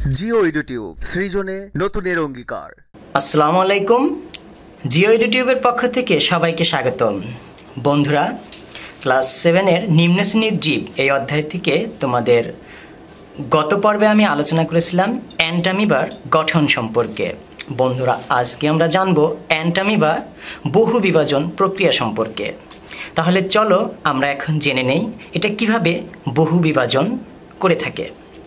Jio YouTube সৃজনে নতুনের অঙ্গীকার। আসসালামু আলাইকুম। জিও ইউটিউবের পক্ষ থেকে সবাইকে স্বাগতম। বন্ধুরা, ক্লাস 7-এর নিম্ন শ্রেণীর জীব এই অধ্যায় থেকে তোমাদের গত পর্বে আমি আলোচনা করেছিলাম অ্যান্টামিবার গঠন সম্পর্কে। বন্ধুরা, আজকে আমরা জানব অ্যান্টামিবার বহু বিভাজন প্রক্রিয়া সম্পর্কে। তাহলে চলো আমরা এখন জেনে নেই এটা কিভাবে বহু বিভাজন করে থাকে।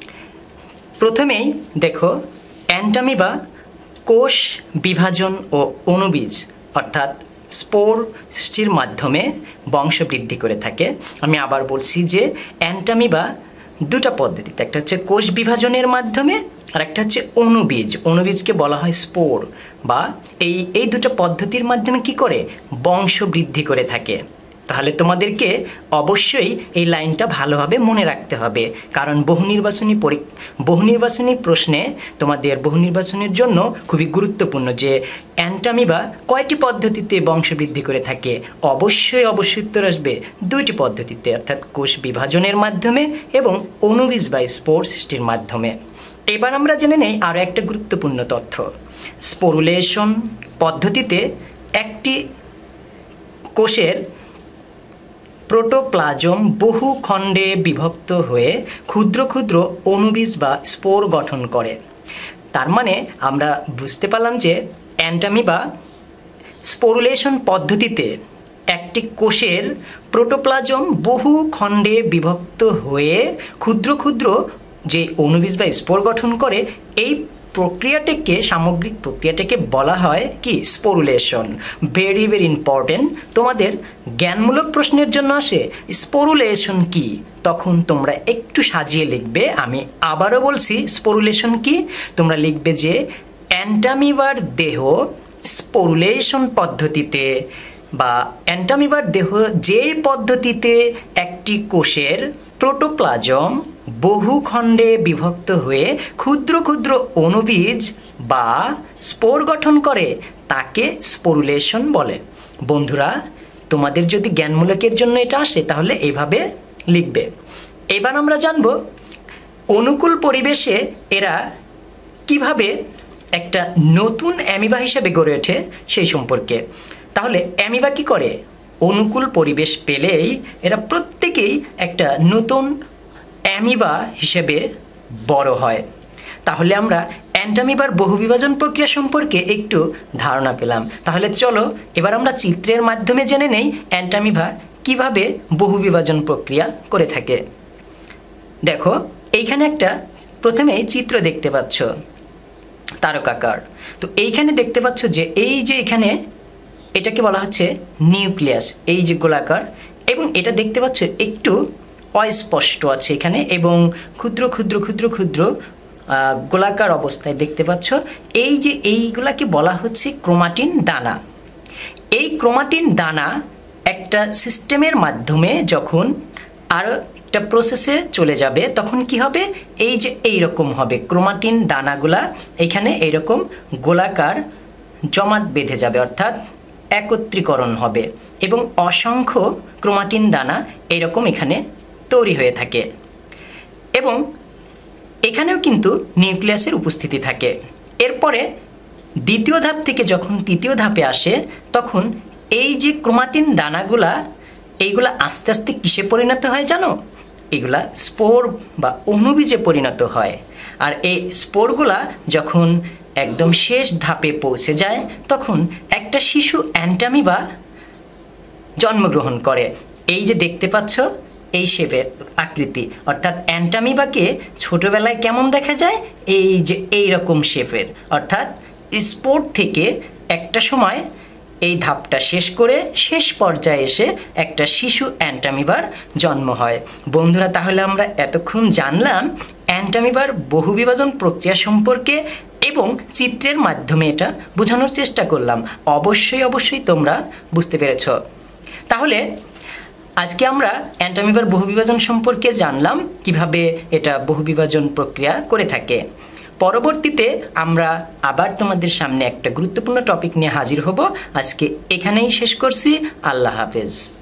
প্রথমেই দেখো, অ্যান্টামিবা কোষ বিভাজন ও অণুবীজ অর্থাৎ স্পোর সৃষ্টির মাধ্যমে বংশবৃদ্ধি করে থাকে। আমি আবার বলছি যে অ্যান্টামিবা দুটা পদ্ধতিতে, একটা হচ্ছে কোষ বিভাজনের মাধ্যমে আর একটা হচ্ছে অণুবীজ। অণুবীজকে বলা হয় স্পোর, বা এই দুটো পদ্ধতির মাধ্যমে কি করে বংশবৃদ্ধি করে থাকে। তাহলে তোমাদেরকে অবশ্যই এই লাইনটা ভালোভাবে মনে রাখতে হবে, কারণ বহু নির্বাচনী প্রশ্নে তোমাদের বহু নির্বাচনের জন্য খুবই গুরুত্বপূর্ণ যে অ্যান্টামিবা কয়টি পদ্ধতিতে বংশবৃদ্ধি করে থাকে। অবশ্যই উত্তর আসবে দুইটি পদ্ধতিতে, অর্থাৎ কোষ বিভাজনের মাধ্যমে এবং অণুবীজ বা স্পোর সৃষ্টির মাধ্যমে। এবার আমরা জেনে নেই আরও একটা গুরুত্বপূর্ণ তথ্য। স্পোরুলেশন পদ্ধতিতে একটি কোষের প্রোটোপ্লাজম বহু খণ্ডে বিভক্ত হয়ে ক্ষুদ্র ক্ষুদ্র অণুবীজ বা স্পোর গঠন করে। তার মানে আমরা বুঝতে পারলাম যে অ্যান্টামিবা স্পোরুলেশন পদ্ধতিতে একটি কোষের প্রোটোপ্লাজম বহু খণ্ডে বিভক্ত হয়ে ক্ষুদ্র ক্ষুদ্র যে অণুবীজ বা স্পোর গঠন করে, এই প্রক্রিয়াটিকে, সামগ্রিক প্রক্রিয়াটিকে বলা হয় কি? স্পোরুলেশন। ভেরি ইম্পর্টেন্ট, তোমাদের জ্ঞানমূলক প্রশ্নের জন্য আসে স্পোরুলেশন কি, তখন তোমরা একটু সাজিয়ে লিখবে। আমি আবারও বলছি স্পোরুলেশন কি, তোমরা লিখবে যে অ্যান্টামিবার দেহ স্পোরুলেশন পদ্ধতিতে, বা অ্যান্টামিবার দেহ যেই পদ্ধতিতে একটি কোষের প্রোটোপ্লাজম বহু খণ্ডে বিভক্ত হয়ে ক্ষুদ্র ক্ষুদ্র অণুবীজ বা স্পোর গঠন করে, তাকে স্পোরুলেশন বলে। বন্ধুরা, তোমাদের যদি জ্ঞানমূলকের জন্য এটা আসে তাহলে এইভাবে লিখবে। এবার আমরা জানব অনুকূল পরিবেশে এরা কিভাবে একটা নতুন অ্যামিবা হিসেবে গড়ে ওঠে সেই সম্পর্কে। তাহলে অ্যামিবা কি করে? অনুকূল পরিবেশ পেলেই এরা প্রত্যেকেই একটা নতুন অ্যামিবা হিসেবে বড় হয়। তাহলে আমরা অ্যান্টামিবার বহুবিভাজন প্রক্রিয়া সম্পর্কে একটু ধারণা পেলাম। তাহলে চলো এবার আমরা চিত্রের মাধ্যমে জেনে নেই অ্যান্টামিবা কিভাবে বহুবিভাজন প্রক্রিয়া করে থাকে। দেখো, এইখানে একটা প্রথমেই চিত্র দেখতে পাচ্ছ তারকাকার। তো এইখানে দেখতে পাচ্ছ যে এখানে এটাকে বলা হচ্ছে নিউক্লিয়াস, এই যে গোলাকার, এবং এটা দেখতে পাচ্ছ একটু অস্পষ্ট আছে এখানে, এবং ক্ষুদ্র ক্ষুদ্র ক্ষুদ্র ক্ষুদ্র গোলাকার অবস্থায় দেখতে পাচ্ছ। এই যে এইগুলাকে বলা হচ্ছে ক্রোমাটিন দানা। এই ক্রোমাটিন দানা একটা সিস্টেমের মাধ্যমে যখন আরও একটা প্রসেসে চলে যাবে, তখন কি হবে? এই যে এইরকম হবে ক্রোমাটিন দানাগুলা, এখানে এইরকম গোলাকার জমাট বেঁধে যাবে, অর্থাৎ একত্রীকরণ হবে, এবং অসংখ্য ক্রোমাটিন দানা এরকম এখানে তৈরি হয়ে থাকে। এবং এখানেও কিন্তু নিউক্লিয়াসের উপস্থিতি থাকে। এরপরে দ্বিতীয় ধাপ থেকে যখন তৃতীয় ধাপে আসে, তখন এই যে ক্রোমাটিন দানাগুলা, এইগুলা আস্তে আস্তে কিসে পরিণত হয় জানো? এগুলা স্পোর বা অণুবীজে পরিণত হয়। আর এই স্পোরগুলা যখন একদম শেষ ধাপে পৌঁছে যায়, তখন একটা শিশু অ্যান্টামিবা জন্মগ্রহণ করে। এই যে দেখতে পাচ্ছ এই শেপের আকৃতি, অর্থাৎ অ্যান্টামিবাকে ছোটবেলায় কেমন দেখা যায়? এই যে এইরকম শেপের, অর্থাৎ স্পোর থেকে একটা সময় এই ধাপটা শেষ করে শেষ পর্যায়ে এসে একটা শিশু অ্যান্টামিবার জন্ম হয়। বন্ধুরা, তাহলে আমরা এতক্ষণ জানলাম অ্যান্টামিবার বহুবিভাজন প্রক্রিয়া সম্পর্কে, এবং চিত্রের মাধ্যমে এটা বোঝানোর চেষ্টা করলাম। অবশ্যই তোমরা বুঝতে পেরেছ। তাহলে আজকে আমরা অ্যান্টামিবার বহুবিভাজন সম্পর্কে জানলাম কিভাবে এটা বহুবিভাজন প্রক্রিয়া করে থাকে। পরবর্তীতে আমরা আবার তোমাদের সামনে একটা গুরুত্বপূর্ণ টপিক নিয়ে হাজির হব। আজকে এখানেই শেষ করছি। আল্লাহ হাফেজ।